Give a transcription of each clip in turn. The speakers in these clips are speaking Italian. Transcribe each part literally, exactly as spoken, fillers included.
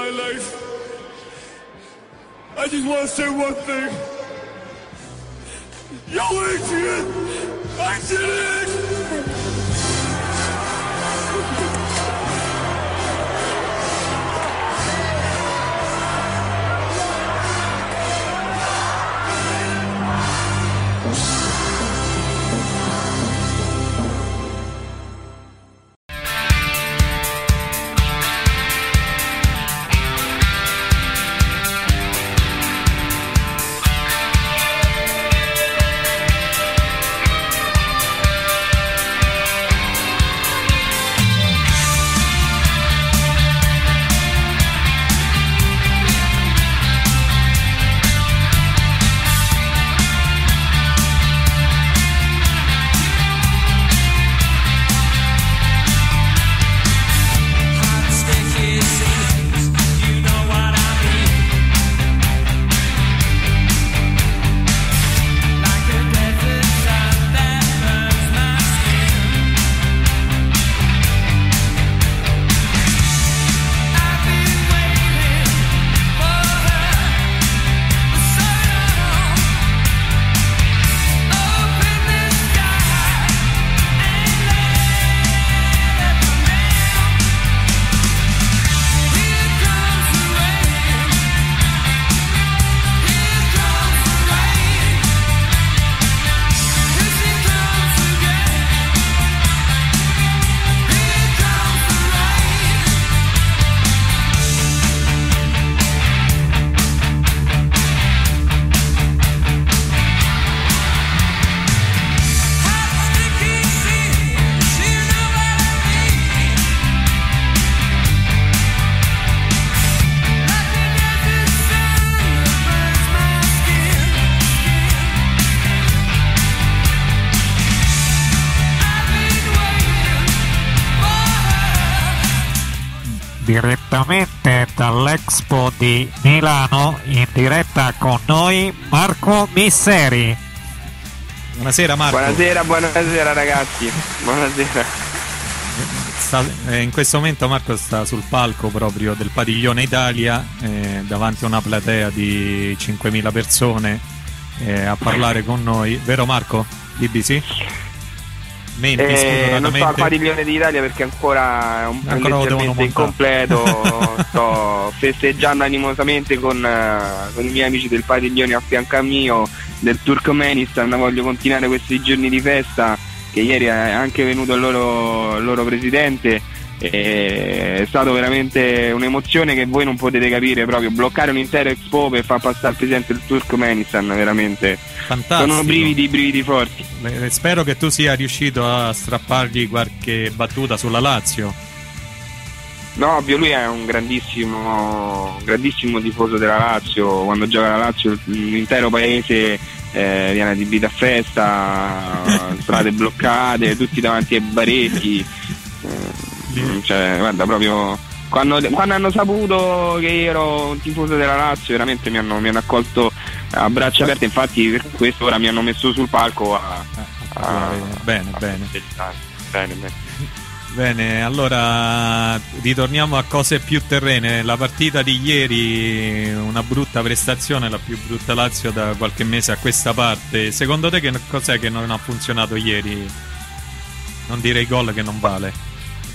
my life. I just want to say one thing. Yo, Adrian, I did it! Direttamente dall'Expo di Milano, in diretta con noi Marco Misseri. Buonasera Marco. Buonasera, buonasera ragazzi. Buonasera. Sta, eh, in questo momento Marco sta sul palco proprio del Padiglione Italia, eh, davanti a una platea di cinquemila persone, eh, a parlare con noi, vero Marco? B B C? Menti, eh, non sto al Padiglione d'Italia perché ancora è un po' leggermente incompleto. Sto festeggiando animosamente con, uh, con i miei amici del Padiglione a fianco a mio del Turkmenistan. Voglio continuare questi giorni di festa, che ieri è anche venuto il loro, il loro presidente. E è stato veramente un'emozione che voi non potete capire, proprio bloccare un intero Expo per far passare il presidente del Turkmenistan, veramente fantastico. Sono brividi, brividi forti. Beh, spero che tu sia riuscito a strappargli qualche battuta sulla Lazio. No, ovvio, lui è un grandissimo grandissimo tifoso della Lazio. Quando gioca la Lazio l'intero paese eh, viene adibito a festa, strade bloccate, tutti davanti ai baretti. Cioè, guarda, proprio quando, quando hanno saputo che ero un tifoso della Lazio, veramente mi hanno, mi hanno accolto a braccia aperte. Infatti per questo ora mi hanno messo sul palco a, a, a bene, a, bene. A, bene, bene. Bene, allora ritorniamo a cose più terrene. La partita di ieri, una brutta prestazione, la più brutta Lazio da qualche mese a questa parte. Secondo te che cos'è che non ha funzionato ieri? Non direi gol, che non vale.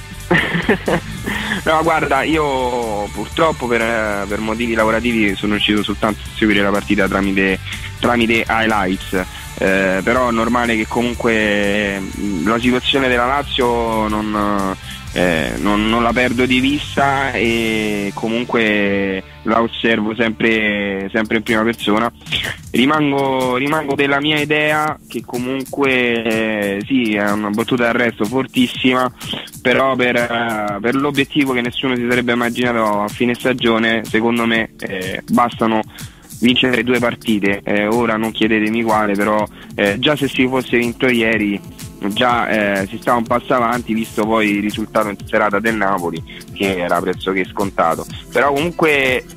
No, guarda, io purtroppo per, per motivi lavorativi sono riuscito soltanto a seguire la partita tramite, tramite highlights, eh, però è normale che comunque la situazione della Lazio non, eh, non, non la perdo di vista e comunque la osservo sempre, sempre in prima persona. Rimango, rimango della mia idea che comunque eh, sì, è una battuta d'arresto fortissima, però per, uh, per l'obiettivo che nessuno si sarebbe immaginato a fine stagione, secondo me eh, bastano vincere due partite. Eh, ora non chiedetemi quale, però eh, già se si fosse vinto ieri già eh, si stava un passo avanti, visto poi il risultato in serata del Napoli che era pressoché scontato. Però comunque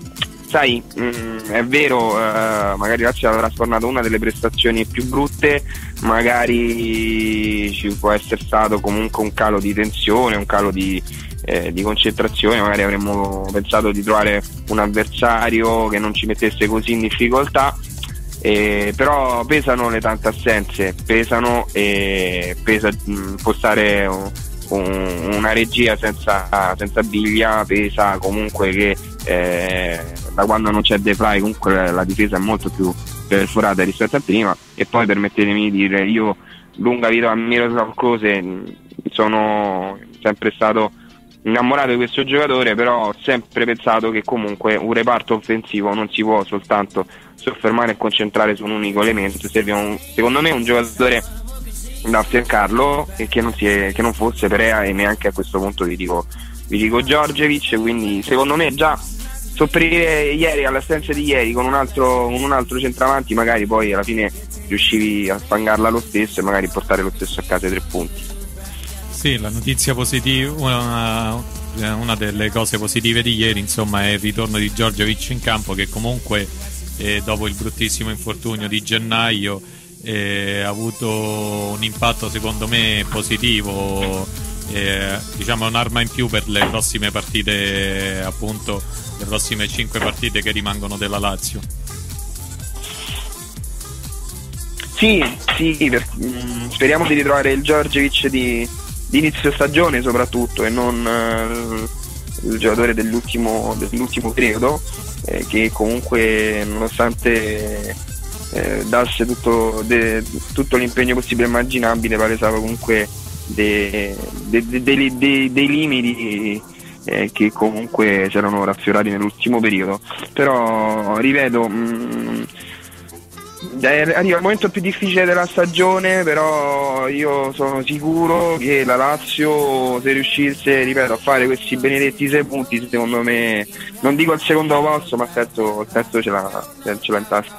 sai, mh, è vero, uh, magari Lazio avrà sfornato una delle prestazioni più brutte, magari ci può essere stato comunque un calo di tensione, un calo di, eh, di concentrazione, magari avremmo pensato di trovare un avversario che non ci mettesse così in difficoltà, eh, però pesano le tante assenze, pesano e pesa, mh, può stare un, un, una regia senza, senza Biglia, pesa comunque che eh, da quando non c'è De Vrij comunque la difesa è molto più perforata rispetto a prima. E poi permettetemi di dire, io lunga vita a Miroslav Klose, sono sempre stato innamorato di questo giocatore, però ho sempre pensato che comunque un reparto offensivo non si può soltanto soffermare e concentrare su un unico elemento, serve un, secondo me un giocatore da affiancarlo e che non, si è, che non fosse Perea, e neanche a questo punto vi dico vi dico Djordjevic. Quindi secondo me già sopperire ieri all'assenza di ieri con un altro, con un altro centravanti, magari poi alla fine riuscivi a spangarla lo stesso e magari portare lo stesso a casa i tre punti. Sì, la notizia positiva, una, una delle cose positive di ieri, insomma, è il ritorno di Djordjevic in campo, che comunque eh, dopo il bruttissimo infortunio di gennaio eh, ha avuto un impatto secondo me positivo, eh, diciamo un'arma in più per le prossime partite, appunto le prossime cinque partite che rimangono della Lazio. Sì, sì, per, mh, speriamo di ritrovare il Djordjevic di, di inizio stagione soprattutto, e non uh, il giocatore dell'ultimo, dell'ultimo periodo, eh, che comunque nonostante eh, dasse tutto, de, tutto l'impegno possibile e immaginabile, palesava comunque dei, dei, dei, dei, dei, dei limiti eh, che comunque si erano raffiorati nell'ultimo periodo. Però ripeto, mh, arriva il momento più difficile della stagione, però io sono sicuro che la Lazio, se riuscisse, ripeto, a fare questi benedetti sei punti, secondo me, non dico al secondo posto, ma il terzo, il terzo ce l'ha, ce l'ha in tasca.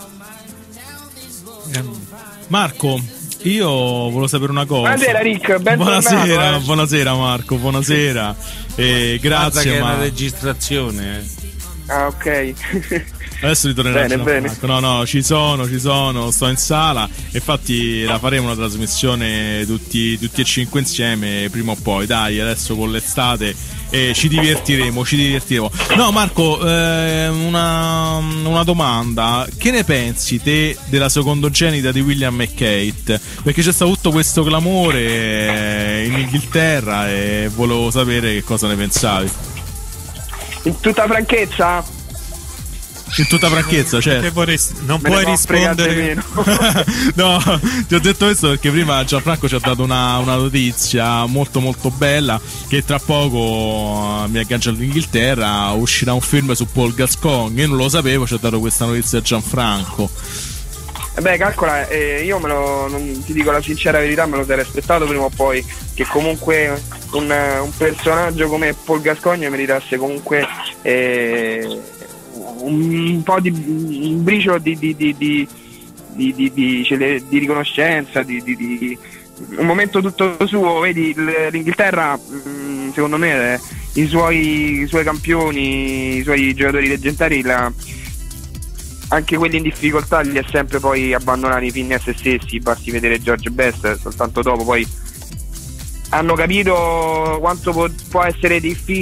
Marco, io volevo sapere una cosa. Buonasera Rick, ben buonasera, tornato, eh. buonasera Marco, buonasera. Eh, grazie. Che è ma... una registrazione. Eh. Ah, ok. Adesso ritornerò. Bene, bene. No, no, ci sono, ci sono, sto in sala. Infatti la faremo una trasmissione tutti, tutti e cinque insieme prima o poi. Dai, adesso con l'estate eh, ci divertiremo, ci divertiremo. No, Marco, eh, una, una domanda. Che ne pensi te della secondogenita di William e Kate? Perché c'è stato tutto questo clamore eh, in Inghilterra e volevo sapere che cosa ne pensavi. In tutta franchezza? In tutta franchezza, certo. Vorresti, non Me puoi ne rispondere. No, ti ho detto questo perché prima Gianfranco ci ha dato una, una notizia molto molto bella, che tra poco mi aggancia all'Inghilterra, uscirà un film su Paul Gascoigne. Io non lo sapevo, ci ha dato questa notizia Gianfranco. Eh beh, calcola, eh, io me lo, non, ti dico la sincera verità, me lo sarei aspettato prima o poi, che comunque un, un personaggio come Paul Gascoigne meritasse comunque eh, un po' di un briciolo di, di, di, di, di, di, di, di, di riconoscenza, di, di, di un momento tutto suo. Vedi, l'Inghilterra, secondo me, i suoi, i suoi campioni, i suoi giocatori leggendari, la, anche quelli in difficoltà li ha sempre poi abbandonati fini a se stessi. Basti vedere George Best, soltanto dopo poi hanno capito quanto può, può essere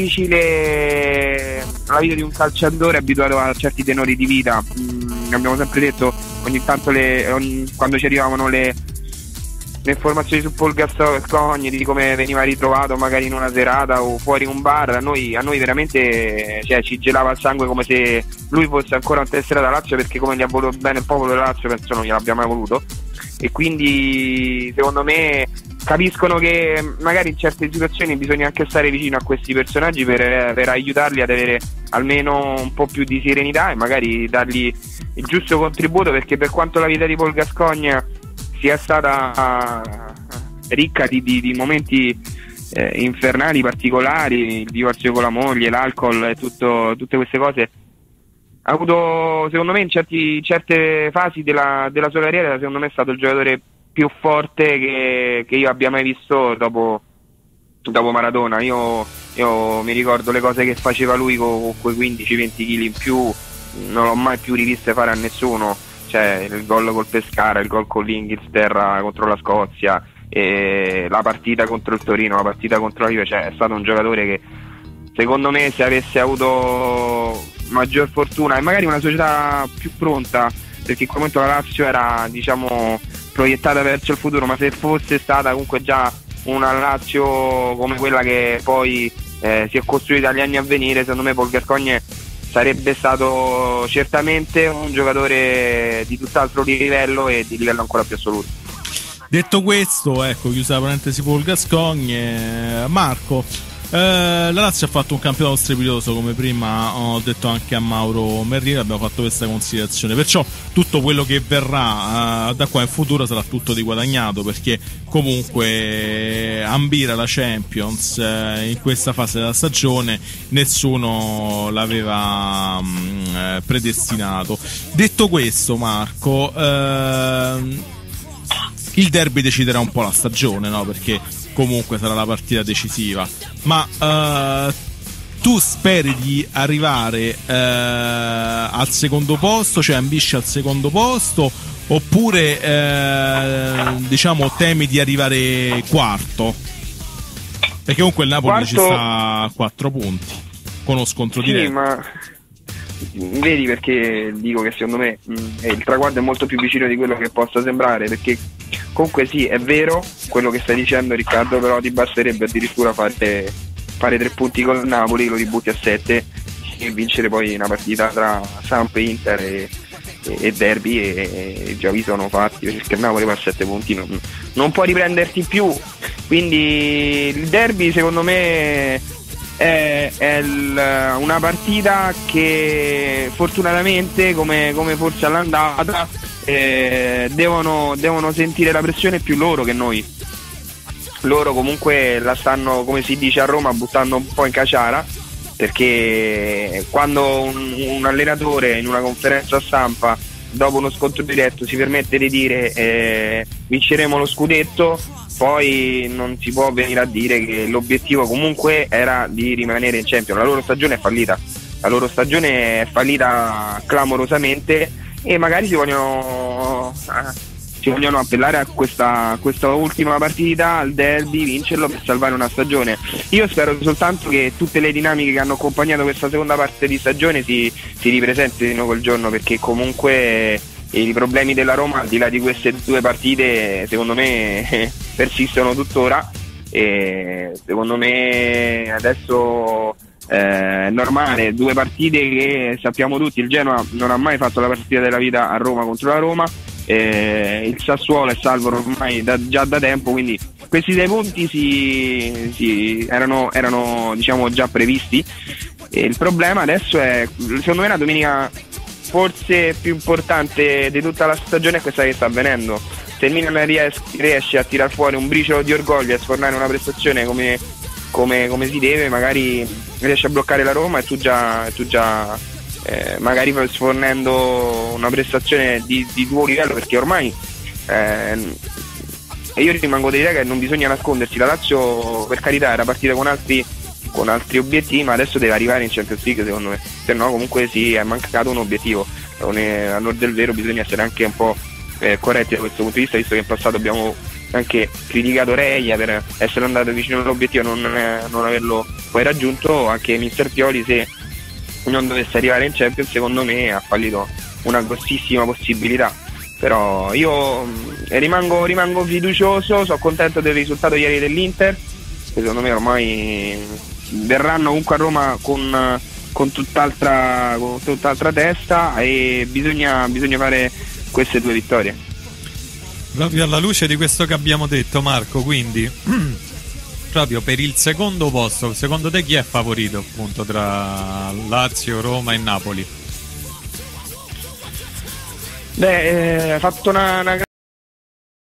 difficile la vita di un calciatore abituato a certi tenori di vita. Mm, abbiamo sempre detto, ogni tanto le, ogni, quando ci arrivavano le, le informazioni su Paul Gascoigne, di come veniva ritrovato magari in una serata o fuori un bar, a noi, a noi veramente, cioè, ci gelava il sangue, come se lui fosse ancora un tessera da Lazio, perché come gli ha voluto bene il popolo della Lazio penso non gliel'abbia mai voluto. E quindi secondo me capiscono che magari in certe situazioni bisogna anche stare vicino a questi personaggi per, per aiutarli ad avere almeno un po' più di serenità e magari dargli il giusto contributo, perché per quanto la vita di Paul Gascoigne sia stata ricca di, di, di momenti eh, infernali, particolari, il divorzio con la moglie, l'alcol e tutto, tutte queste cose, ha avuto, secondo me, in certi, certe fasi della, della sua carriera, secondo me è stato il giocatore più forte che, che io abbia mai visto dopo, dopo Maradona. Io, io mi ricordo le cose che faceva lui con, con quei quindici venti chili in più, non l'ho mai più riviste fare a nessuno, cioè il gol col Pescara, il gol con l'Inghilterra contro la Scozia, e la partita contro il Torino, la partita contro la Juve, cioè è stato un giocatore che secondo me, se avesse avuto maggior fortuna e magari una società più pronta, perché in quel momento la Lazio era, diciamo, proiettata verso il futuro, ma se fosse stata comunque già una Lazio come quella che poi eh, si è costruita negli anni a venire, secondo me Paul Gascoigne sarebbe stato certamente un giocatore di tutt'altro livello e di livello ancora più assoluto. Detto questo, ecco, chiusa la parentesi Paul Gascoigne, Marco, eh, la Lazio ha fatto un campionato strepitoso, come prima ho detto anche a Mauro Merlino, abbiamo fatto questa considerazione, perciò tutto quello che verrà eh, da qua in futuro sarà tutto di guadagnato, perché comunque ambire alla Champions eh, in questa fase della stagione nessuno l'aveva mh, eh, predestinato. Detto questo, Marco, ehm, il derby deciderà un po' la stagione, no? Perché comunque sarà la partita decisiva, ma uh, tu speri di arrivare uh, al secondo posto, cioè ambisci al secondo posto, oppure uh, diciamo temi di arrivare quarto? Perché comunque il Napoli quarto... ci sta a quattro punti con uno scontro sì, diretto. Ma vedi perché dico che secondo me mh, il traguardo è molto più vicino di quello che possa sembrare, perché comunque sì, è vero quello che stai dicendo, Riccardo, però ti basterebbe addirittura fare, fare tre punti con il Napoli, lo ributti a sette e vincere poi una partita tra Samp, Inter e, e, e Derby e, e già vi sono fatti, perché il Napoli va a sette punti, non, non può riprenderti più, quindi il Derby secondo me è, è il, una partita che fortunatamente, come, come forse all'andata, eh, devono, devono sentire la pressione più loro che noi. Loro comunque la stanno, come si dice a Roma, buttando un po' in caciara, perché quando un, un allenatore in una conferenza stampa dopo uno scontro diretto si permette di dire eh, vinceremo lo scudetto, poi non si può venire a dire che l'obiettivo comunque era di rimanere in Champions. La loro stagione è fallita, la loro stagione è fallita clamorosamente e magari si vogliono eh, si vogliono appellare a questa, questa ultima partita, al derby, vincerlo per salvare una stagione. Io spero soltanto che tutte le dinamiche che hanno accompagnato questa seconda parte di stagione si, si ripresentino quel giorno, perché comunque i problemi della Roma, al di là di queste due partite, secondo me persistono tuttora, e secondo me adesso eh, è normale, due partite che sappiamo tutti, il Genoa non ha mai fatto la partita della vita a Roma contro la Roma, eh, il Sassuolo è salvo ormai da, già da tempo, quindi questi sei punti si, si, erano, erano diciamo già previsti, e il problema adesso è, secondo me, la domenica forse più importante di tutta la stagione è questa che sta avvenendo. Se il Milan ries- riesce a tirar fuori un briciolo di orgoglio e a sfornare una prestazione come, come, come si deve, magari riesce a bloccare la Roma e tu già, tu già eh, magari sfornendo una prestazione di, di tuo livello, perché ormai eh, e io rimango dell'idea che non bisogna nascondersi, la Lazio per carità era partita con altri con altri obiettivi, ma adesso deve arrivare in Champions League, secondo me, se no comunque sì, è mancato un obiettivo. A nord del vero bisogna essere anche un po' eh, corretti da questo punto di vista, visto che in passato abbiamo anche criticato Reia per essere andato vicino all'obiettivo e non, eh, non averlo poi raggiunto. Anche mister Pioli, se non dovesse arrivare in Champions, secondo me ha fallito una grossissima possibilità. Però io mh, rimango, rimango fiducioso, sono contento del risultato ieri dell'Inter, secondo me ormai verranno comunque a Roma con, con, tutt'altra, con tutt'altra testa, e bisogna, bisogna fare queste due vittorie. Proprio alla luce di questo che abbiamo detto, Marco, quindi proprio per il secondo posto, secondo te chi è favorito appunto tra Lazio, Roma e Napoli? Beh, eh, ha fatto una, una